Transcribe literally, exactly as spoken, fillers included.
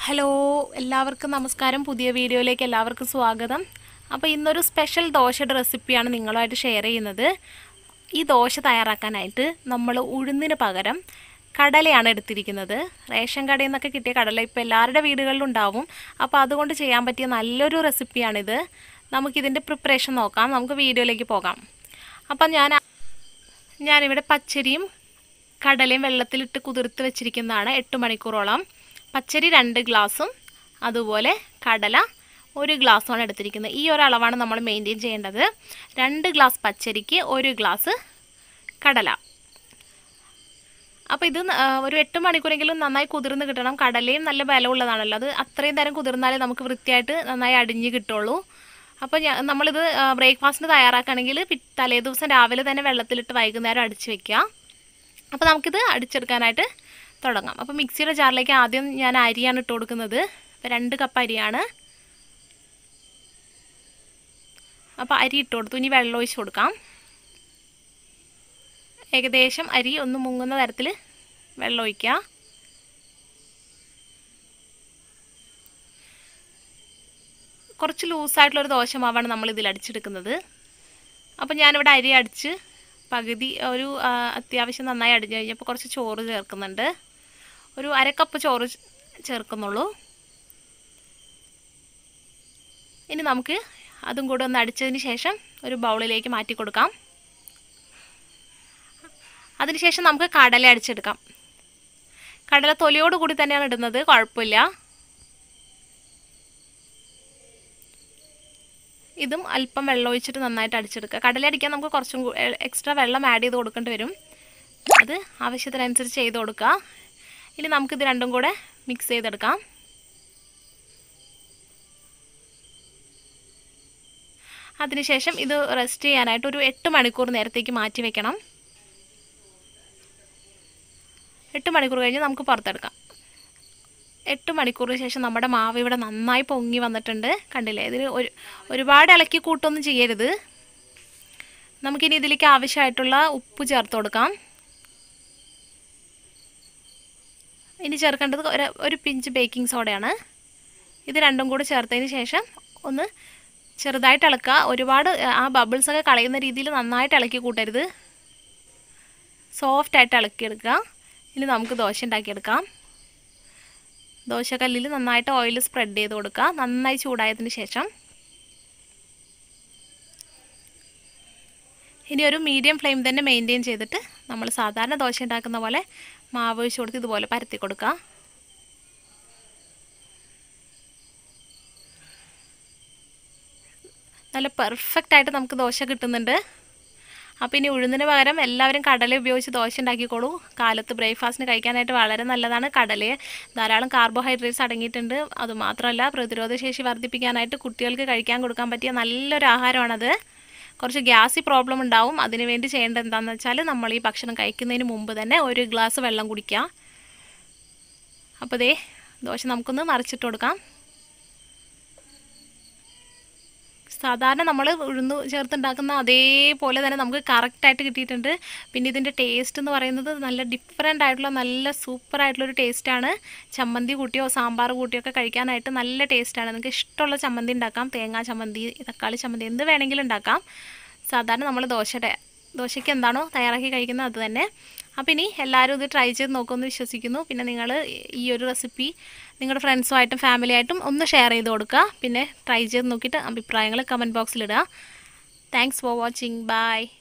Hello എല്ലാവർക്കും നമസ്കാരം. പുതിയ വീഡിയോയിലേക്ക് എല്ലാവർക്കും സ്വാഗതം. അപ്പോൾ ഇന്നൊരു സ്പെഷ്യൽ ദോശയുടെ റെസിപ്പിയാണ് നിങ്ങളുമായിട്ട് ഷെയർ ചെയ്യുന്നത്. ഈ ദോശ തയ്യാറാക്കാനായിട്ട് നമ്മൾ ഉഴുന്നിന് പകരം കടലയാണ് എടുത്തിരിക്കുന്നത്. റേഷൻ കടയിൽ നിന്നൊക്കെ കിട്ടിയ കടല ഇപ്പോൾ എല്ലാവരുടെ വീടുകളിലും ഉണ്ടാവും. അപ്പോൾ അതുകൊണ്ട് ചെയ്യാൻ പറ്റിയ നല്ലൊരു റെസിപ്പിയാണിത്. നമുക്കിതിൻ്റെ പ്രിപ്പറേഷൻ നോക്കാം. നമുക്ക് വീഡിയോയിലേക്ക് പോകാം. അപ്പം ഞാൻ ഞാനിവിടെ പച്ചരിയും കടലയും വെള്ളത്തിലിട്ട് കുതിർത്ത് വെച്ചിരിക്കുന്നതാണ് എട്ട് മണിക്കൂറോളം. പച്ചരി രണ്ട് ഗ്ലാസും അതുപോലെ കടല ഒരു ഗ്ലാസ്സുമാണ് എടുത്തിരിക്കുന്നത്. ഈ ഒരു അളവാണ് നമ്മൾ മെയിൻറ്റെയിൻ ചെയ്യേണ്ടത്. രണ്ട് ഗ്ലാസ് പച്ചരിക്ക് ഒരു ഗ്ലാസ് കടല. അപ്പോൾ ഇത് ഒരു എട്ട് മണിക്കൂറെങ്കിലും നന്നായി കുതിർന്ന് കിട്ടണം. കടലയും നല്ല ബലമുള്ളതാണല്ലോ, അത് അത്രയും നേരം കുതിർന്നാലേ നമുക്ക് വൃത്തിയായിട്ട് നന്നായി അടിഞ്ഞ് കിട്ടുള്ളൂ. അപ്പോൾ ഞാൻ നമ്മളിത് ബ്രേക്ക്ഫാസ്റ്റിന് തയ്യാറാക്കുകയാണെങ്കിൽ തലേ ദിവസം രാവിലെ തന്നെ വെള്ളത്തിലിട്ട് വൈകുന്നേരം അടിച്ച് വെക്കുക. അപ്പോൾ നമുക്കിത് അടിച്ചെടുക്കാനായിട്ട് തുടങ്ങാം. അപ്പോൾ മിക്സിയുടെ ജാറിലേക്ക് ആദ്യം ഞാൻ അരിയാണ് ഇട്ട് കൊടുക്കുന്നത്. അപ്പോൾ രണ്ട് കപ്പ് അരിയാണ്. അപ്പോൾ അരി ഇട്ട് കൊടുത്തു. ഇനി വെള്ളം ഒഴിച്ച് കൊടുക്കാം. ഏകദേശം അരി ഒന്ന് മുങ്ങുന്ന തരത്തിൽ വെള്ളം ഒഴിക്കുക. കുറച്ച് ലൂസായിട്ടുള്ളൊരു ദോശമാവാണ് നമ്മൾ ഇതിൽ അടിച്ചെടുക്കുന്നത്. അപ്പോൾ ഞാനിവിടെ അരി അടിച്ച് പകുതി ഒരു അത്യാവശ്യം നന്നായി അടിഞ്ഞു കഴിഞ്ഞപ്പോൾ കുറച്ച് ചോറ് ചേർക്കുന്നുണ്ട്. ഒരു അരക്കപ്പ് ചോറ് ചേർക്കുന്നുള്ളൂ. ഇനി നമുക്ക് അതും കൂടെ ഒന്ന് അടിച്ചതിന് ശേഷം ഒരു ബൗളിലേക്ക് മാറ്റി കൊടുക്കാം. അതിനുശേഷം നമുക്ക് കടല അടിച്ചെടുക്കാം. കടല തൊലിയോട് കൂടി തന്നെയാണ് ഇടുന്നത്, കുഴപ്പമില്ല. ഇതും അല്പം വെള്ളം ഒഴിച്ചിട്ട് നന്നായിട്ട് അടിച്ചെടുക്കുക. കടല അടിക്കാൻ നമുക്ക് കുറച്ചും എക്സ്ട്രാ വെള്ളം ആഡ് ചെയ്ത് കൊടുക്കേണ്ടി വരും. അത് ആവശ്യത്തിനനുസരിച്ച് ചെയ്ത് കൊടുക്കുക. ഇനി നമുക്കിത് രണ്ടും കൂടെ മിക്സ് ചെയ്തെടുക്കാം. അതിനുശേഷം ഇത് റെസ്റ്റ് ചെയ്യാനായിട്ട് ഒരു എട്ട് മണിക്കൂർ നേരത്തേക്ക് മാറ്റി വെക്കണം. എട്ട് മണിക്കൂർ കഴിഞ്ഞ് നമുക്ക് പുറത്തെടുക്കാം. എട്ട് മണിക്കൂറിന് ശേഷം നമ്മുടെ മാവ് ഇവിടെ നന്നായി പൊങ്ങി വന്നിട്ടുണ്ട്. കണ്ടില്ലേ? ഇതിന് ഒരു ഒരുപാട് ഇളക്കി കൂട്ടൊന്നും ചെയ്യരുത്. നമുക്കിനി ഇതിലേക്ക് ആവശ്യമായിട്ടുള്ള ഉപ്പ് ചേർത്ത് കൊടുക്കാം. ഇനി ചേർക്കേണ്ടത് ഒരു ഒരു പിഞ്ച് ബേക്കിംഗ് സോഡയാണ്. ഇത് രണ്ടും കൂടി ചേർത്തതിന് ശേഷം ഒന്ന് ചെറുതായിട്ട് ഇളക്കുക. ഒരുപാട് ആ ബബിൾസൊക്കെ കളയുന്ന രീതിയിൽ നന്നായിട്ട് ഇളക്കി കൂട്ടരുത്. സോഫ്റ്റായിട്ട് ഇളക്കിയെടുക്കുക. ഇനി നമുക്ക് ദോശ ഉണ്ടാക്കിയെടുക്കാം. ദോശക്കല്ലിൽ നന്നായിട്ട് ഓയിൽ സ്പ്രെഡ് ചെയ്ത് കൊടുക്കുക. നന്നായി ചൂടായതിന് ശേഷം ഇനി ഒരു മീഡിയം ഫ്ലെയിം തന്നെ മെയിൻറ്റെയിൻ ചെയ്തിട്ട് നമ്മൾ സാധാരണ ദോശ ഉണ്ടാക്കുന്ന പോലെ മാവ് ഒഴിച്ച് കൊടുത്ത് ഇതുപോലെ പരത്തി കൊടുക്കുക. നല്ല പെർഫെക്റ്റ് ആയിട്ട് നമുക്ക് ദോശ കിട്ടുന്നുണ്ട്. അപ്പോൾ ഇനി ഉഴുന്നിന് പകരം എല്ലാവരും കടല ഉപയോഗിച്ച് ദോശ ഉണ്ടാക്കിക്കോളൂ. കാലത്ത് ബ്രേക്ക്ഫാസ്റ്റിന് കഴിക്കാനായിട്ട് വളരെ നല്ലതാണ്. കടലയെ ധാരാളം കാർബോഹൈഡ്രേറ്റ്സ് അടങ്ങിയിട്ടുണ്ട്. അതുമാത്രമല്ല, പ്രതിരോധശേഷി വർദ്ധിപ്പിക്കാനായിട്ട് കുട്ടികൾക്ക് കഴിക്കാൻ കൊടുക്കാൻ പറ്റിയ നല്ലൊരു ആഹാരമാണത്. കുറച്ച് ഗ്യാസി പ്രോബ്ലം ഉണ്ടാവും. അതിനുവേണ്ടി ചെയ്യേണ്ടത് എന്താണെന്ന് വെച്ചാൽ നമ്മൾ ഈ ഭക്ഷണം കഴിക്കുന്നതിന് മുമ്പ് തന്നെ ഒരു ഗ്ലാസ് വെള്ളം കുടിക്കുക. അപ്പോൾ ദേ ദോശ നമുക്കൊന്ന് മറിച്ചിട്ട് കൊടുക്കാം. സാധാരണ നമ്മൾ ഉഴുന്ന് ചേർത്തുണ്ടാക്കുന്ന അതേപോലെ തന്നെ നമുക്ക് കറക്റ്റായിട്ട് കിട്ടിയിട്ടുണ്ട്. പിന്നെ ഇതിൻ്റെ ടേസ്റ്റ് എന്ന് പറയുന്നത് നല്ല ഡിഫറെൻ്റ് ആയിട്ടുള്ള നല്ല സൂപ്പറായിട്ടുള്ളൊരു ടേസ്റ്റാണ്. ചമ്മന്തി കൂട്ടിയോ സാമ്പാർ കൂട്ടിയോ ഒക്കെ കഴിക്കാനായിട്ട് നല്ല ടേസ്റ്റാണ്. നിങ്ങൾക്ക് ഇഷ്ടമുള്ള ചമ്മന്തി ഉണ്ടാക്കാം. തേങ്ങാ ചമ്മന്തി, തക്കാളി ചമ്മന്തി, എന്ത് വേണമെങ്കിലും ഉണ്ടാക്കാം. സാധാരണ നമ്മൾ ദോശയുടെ ദോശയ്ക്ക് എന്താണോ തയ്യാറാക്കി കഴിക്കുന്നത് അത് തന്നെ. അപ്പോൾ ഇനി എല്ലാവരും ഇത് ട്രൈ ചെയ്ത് നോക്കുമെന്ന് വിശ്വസിക്കുന്നു. പിന്നെ നിങ്ങൾ ഈ ഒരു റെസിപ്പി നിങ്ങളുടെ ഫ്രണ്ട്സുമായിട്ടും ഫാമിലിയായിട്ടും ഒന്ന് ഷെയർ ചെയ്ത് കൊടുക്കുക. പിന്നെ ട്രൈ ചെയ്ത് നോക്കിയിട്ട് അഭിപ്രായങ്ങൾ കമൻറ്റ് ബോക്സിലിടുക. Thanks for watching. ബൈ.